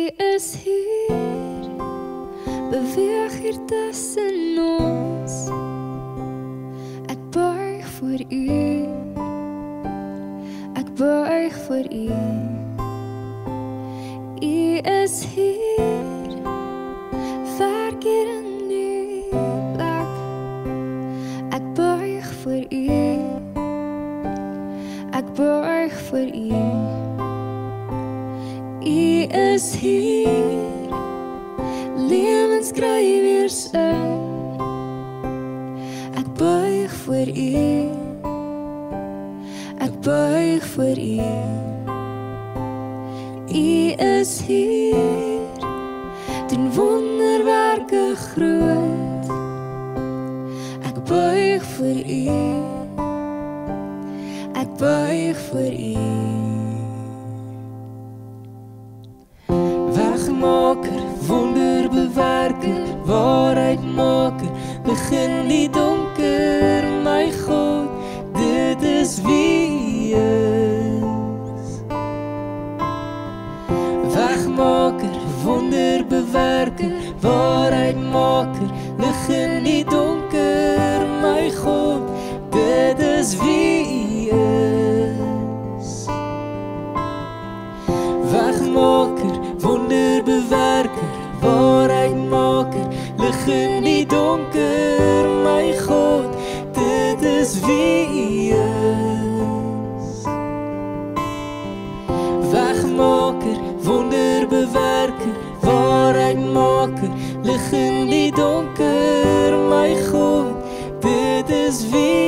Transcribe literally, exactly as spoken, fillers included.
U is hier, beweeg hier tussen ons. Ek buig voor U, ek buig voor U. U is hier, werk hier in U plek. Ek buig voor U, ek buig voor U. U is hier, Lewens kry weer sin. Ek buig voor U, ek buig voor U. U is hier, doen wonderwerke groot. Ek buig voor U, ek buig voor U. Wegmaker, wonder-bewerker, waarheid-maker, begin die donker, my God, dit is wie is. Wegmaker, wonder-bewerker, waarheid-maker, begin die donker, my God, dit is wie is. Wegmaker, wonderbewerker, waarheid-maker, lig in die donker, my God, dit is wie is. Wegmaker, wonderbewerker, waarheid-maker, lig in die donker, my God, dit is wie